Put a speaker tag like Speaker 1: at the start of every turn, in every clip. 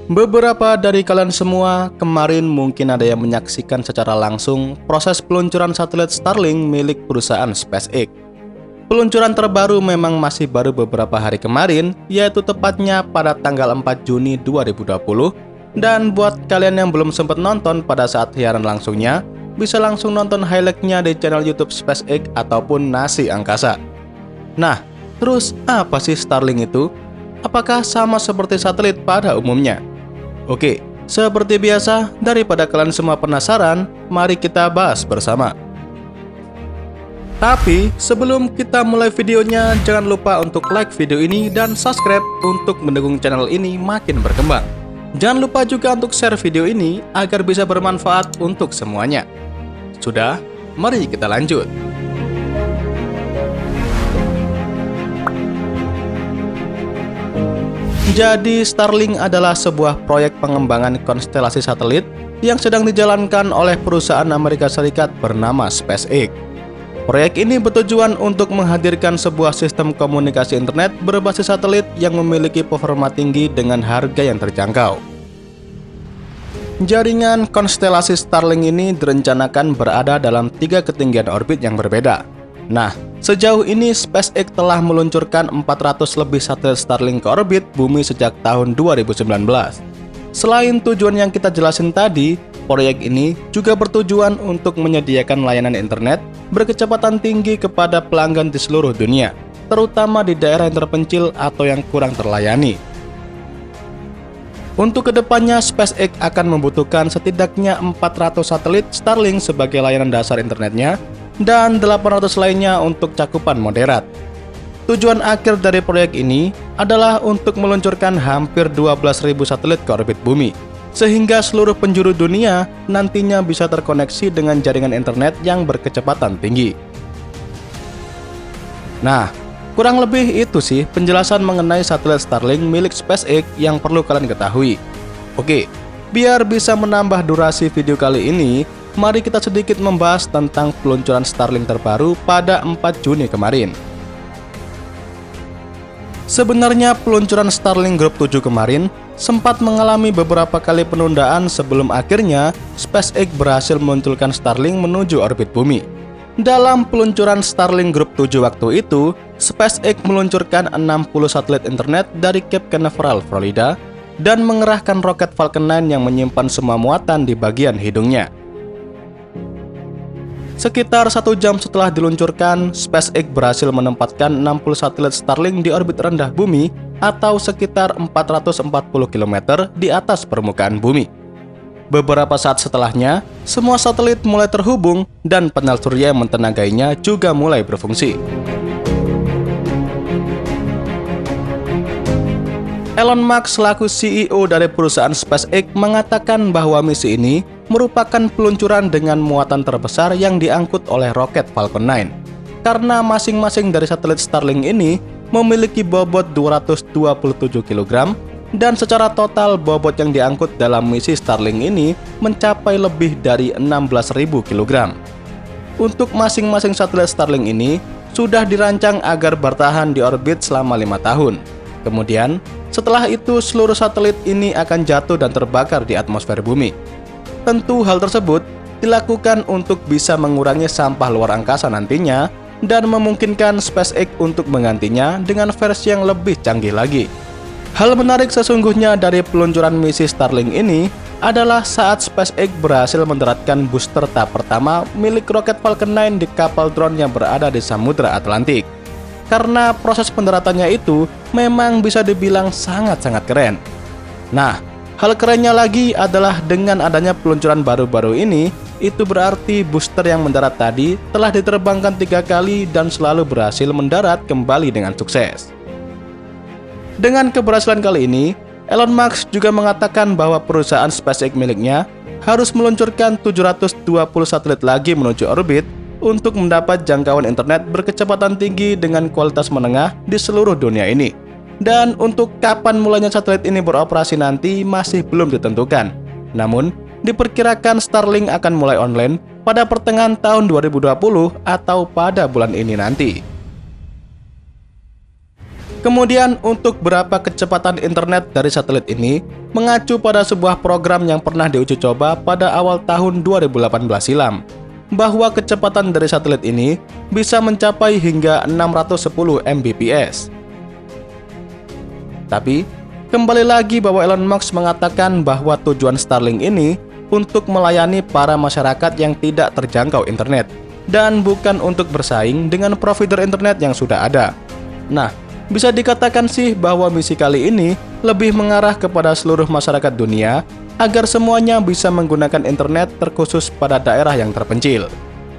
Speaker 1: Beberapa dari kalian semua kemarin mungkin ada yang menyaksikan secara langsung proses peluncuran satelit Starlink milik perusahaan SpaceX. Peluncuran terbaru memang masih baru beberapa hari kemarin, yaitu tepatnya pada tanggal 4 Juni 2020. Dan buat kalian yang belum sempat nonton pada saat siaran langsungnya, bisa langsung nonton highlight-nya di channel YouTube SpaceX ataupun Nasi Angkasa. Nah, terus apa sih Starlink itu? Apakah sama seperti satelit pada umumnya? Oke, seperti biasa, daripada kalian semua penasaran, mari kita bahas bersama. Tapi, sebelum kita mulai videonya, jangan lupa untuk like video ini dan subscribe untuk mendukung channel ini makin berkembang. Jangan lupa juga untuk share video ini agar bisa bermanfaat untuk semuanya. Sudah, mari kita lanjut. Jadi, Starlink adalah sebuah proyek pengembangan konstelasi satelit yang sedang dijalankan oleh perusahaan Amerika Serikat bernama SpaceX. Proyek ini bertujuan untuk menghadirkan sebuah sistem komunikasi internet berbasis satelit yang memiliki performa tinggi dengan harga yang terjangkau. Jaringan konstelasi Starlink ini direncanakan berada dalam 3 ketinggian orbit yang berbeda. Nah, sejauh ini SpaceX telah meluncurkan 400 lebih satelit Starlink ke orbit bumi sejak tahun 2019. Selain tujuan yang kita jelasin tadi, proyek ini juga bertujuan untuk menyediakan layanan internet berkecepatan tinggi kepada pelanggan di seluruh dunia, terutama di daerah yang terpencil atau yang kurang terlayani. Untuk kedepannya, SpaceX akan membutuhkan setidaknya 400 satelit Starlink sebagai layanan dasar internetnya, dan 800 lainnya untuk cakupan moderat. Tujuan akhir dari proyek ini adalah untuk meluncurkan hampir 12.000 satelit ke orbit bumi, sehingga seluruh penjuru dunia nantinya bisa terkoneksi dengan jaringan internet yang berkecepatan tinggi. Nah, kurang lebih itu sih penjelasan mengenai satelit Starlink milik SpaceX yang perlu kalian ketahui. Oke, biar bisa menambah durasi video kali ini, mari kita sedikit membahas tentang peluncuran Starlink terbaru pada 4 Juni kemarin. Sebenarnya peluncuran Starlink Group 7 kemarin sempat mengalami beberapa kali penundaan sebelum akhirnya SpaceX berhasil meluncurkan Starlink menuju orbit bumi. Dalam peluncuran Starlink Group 7 waktu itu, SpaceX meluncurkan 60 satelit internet dari Cape Canaveral, Florida, dan mengerahkan roket Falcon 9 yang menyimpan semua muatan di bagian hidungnya. Sekitar 1 jam setelah diluncurkan, SpaceX berhasil menempatkan 60 satelit Starlink di orbit rendah bumi atau sekitar 440 km di atas permukaan bumi. Beberapa saat setelahnya, semua satelit mulai terhubung dan panel surya yang mentenagainya juga mulai berfungsi. Elon Musk selaku CEO dari perusahaan SpaceX mengatakan bahwa misi ini merupakan peluncuran dengan muatan terbesar yang diangkut oleh roket Falcon 9. Karena masing-masing dari satelit Starlink ini memiliki bobot 227 kg dan secara total bobot yang diangkut dalam misi Starlink ini mencapai lebih dari 16.000 kg. Untuk masing-masing satelit Starlink ini sudah dirancang agar bertahan di orbit selama 5 tahun. Kemudian, setelah itu seluruh satelit ini akan jatuh dan terbakar di atmosfer bumi. Tentu hal tersebut dilakukan untuk bisa mengurangi sampah luar angkasa nantinya dan memungkinkan SpaceX untuk menggantinya dengan versi yang lebih canggih lagi. Hal menarik sesungguhnya dari peluncuran misi Starlink ini adalah saat SpaceX berhasil mendaratkan booster tahap pertama milik roket Falcon 9 di kapal drone yang berada di Samudra Atlantik. Karena proses pendaratannya itu memang bisa dibilang sangat-sangat keren. Nah, hal kerennya lagi adalah dengan adanya peluncuran baru-baru ini, itu berarti booster yang mendarat tadi telah diterbangkan 3 kali dan selalu berhasil mendarat kembali dengan sukses. Dengan keberhasilan kali ini, Elon Musk juga mengatakan bahwa perusahaan SpaceX miliknya harus meluncurkan 720 satelit lagi menuju orbit untuk mendapat jangkauan internet berkecepatan tinggi dengan kualitas menengah di seluruh dunia ini. Dan untuk kapan mulanya satelit ini beroperasi nanti masih belum ditentukan. Namun, diperkirakan Starlink akan mulai online pada pertengahan tahun 2020 atau pada bulan ini nanti. Kemudian untuk berapa kecepatan internet dari satelit ini mengacu pada sebuah program yang pernah diuji coba pada awal tahun 2018 silam, bahwa kecepatan dari satelit ini bisa mencapai hingga 610 Mbps. Tapi, kembali lagi bahwa Elon Musk mengatakan bahwa tujuan Starlink ini untuk melayani para masyarakat yang tidak terjangkau internet, dan bukan untuk bersaing dengan provider internet yang sudah ada. Nah, bisa dikatakan sih bahwa misi kali ini lebih mengarah kepada seluruh masyarakat dunia agar semuanya bisa menggunakan internet terkhusus pada daerah yang terpencil.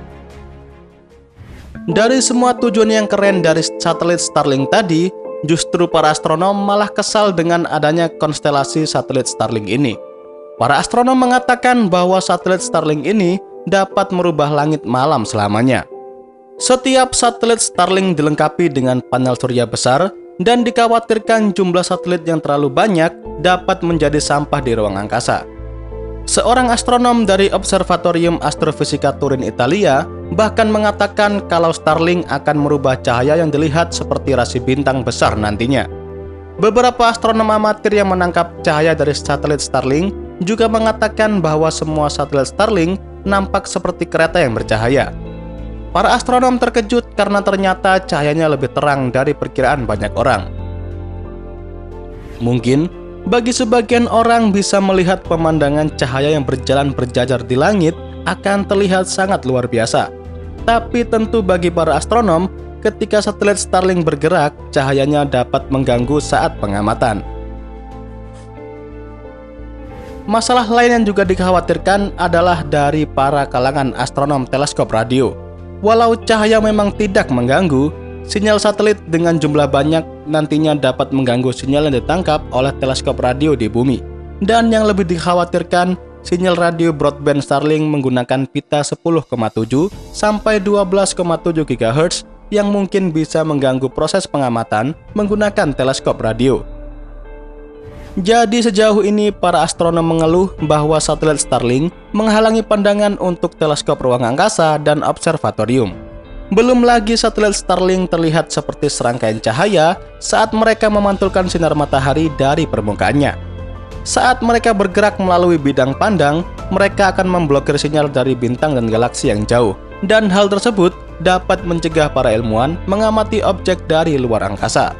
Speaker 1: Dari semua tujuan yang keren dari satelit Starlink tadi, justru para astronom malah kesal dengan adanya konstelasi satelit Starlink ini. Para astronom mengatakan bahwa satelit Starlink ini dapat merubah langit malam selamanya. Setiap satelit Starlink dilengkapi dengan panel surya besar dan dikhawatirkan jumlah satelit yang terlalu banyak dapat menjadi sampah di ruang angkasa. Seorang astronom dari Observatorium Astrofisika Turin, Italia, bahkan mengatakan kalau Starlink akan merubah cahaya yang dilihat seperti rasi bintang besar nantinya. Beberapa astronom amatir yang menangkap cahaya dari satelit Starlink juga mengatakan bahwa semua satelit Starlink nampak seperti kereta yang bercahaya. Para astronom terkejut karena ternyata cahayanya lebih terang dari perkiraan banyak orang. Mungkin bagi sebagian orang bisa melihat pemandangan cahaya yang berjalan berjajar di langit akan terlihat sangat luar biasa. Tapi tentu bagi para astronom, ketika satelit Starlink bergerak, cahayanya dapat mengganggu saat pengamatan. Masalah lain yang juga dikhawatirkan adalah dari para kalangan astronom teleskop radio. Walau cahaya memang tidak mengganggu, sinyal satelit dengan jumlah banyak nantinya dapat mengganggu sinyal yang ditangkap oleh teleskop radio di bumi. Dan yang lebih dikhawatirkan, sinyal radio broadband Starlink menggunakan pita 10,7 sampai 12,7 GHz yang mungkin bisa mengganggu proses pengamatan menggunakan teleskop radio. Jadi sejauh ini para astronom mengeluh bahwa satelit Starlink menghalangi pandangan untuk teleskop ruang angkasa dan observatorium. Belum lagi satelit Starlink terlihat seperti serangkaian cahaya saat mereka memantulkan sinar matahari dari permukaannya. Saat mereka bergerak melalui bidang pandang, mereka akan memblokir sinyal dari bintang dan galaksi yang jauh. Dan hal tersebut dapat mencegah para ilmuwan mengamati objek dari luar angkasa.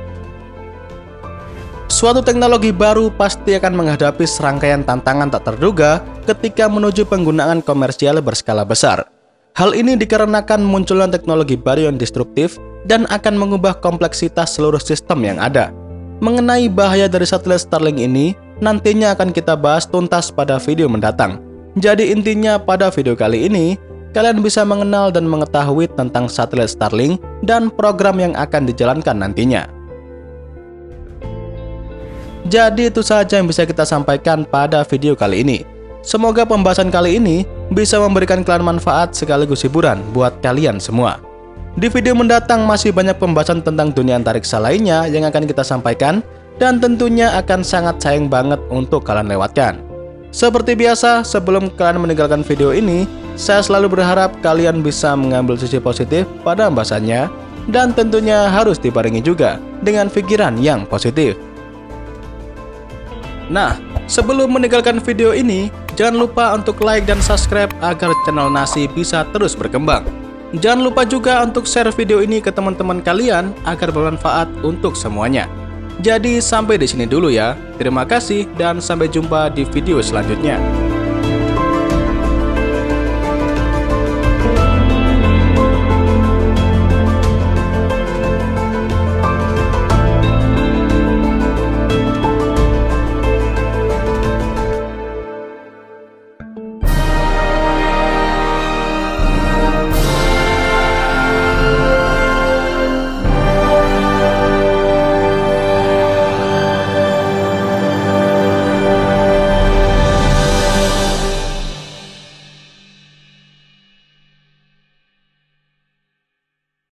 Speaker 1: Suatu teknologi baru pasti akan menghadapi serangkaian tantangan tak terduga ketika menuju penggunaan komersial berskala besar. Hal ini dikarenakan munculnya teknologi baru yang destruktif dan akan mengubah kompleksitas seluruh sistem yang ada. Mengenai bahaya dari satelit Starlink ini, nantinya akan kita bahas tuntas pada video mendatang. Jadi intinya pada video kali ini, kalian bisa mengenal dan mengetahui tentang satelit Starlink dan program yang akan dijalankan nantinya. Jadi itu saja yang bisa kita sampaikan pada video kali ini. Semoga pembahasan kali ini bisa memberikan kalian manfaat sekaligus hiburan buat kalian semua. Di video mendatang masih banyak pembahasan tentang dunia antariksa lainnya yang akan kita sampaikan, dan tentunya akan sangat sayang banget untuk kalian lewatkan. Seperti biasa, sebelum kalian meninggalkan video ini, saya selalu berharap kalian bisa mengambil sisi positif pada pembahasannya, dan tentunya harus dibarengi juga dengan pikiran yang positif. Nah, sebelum meninggalkan video ini, jangan lupa untuk like dan subscribe agar channel Nasi bisa terus berkembang. Jangan lupa juga untuk share video ini ke teman-teman kalian agar bermanfaat untuk semuanya. Jadi sampai di sini dulu ya. Terima kasih dan sampai jumpa di video selanjutnya.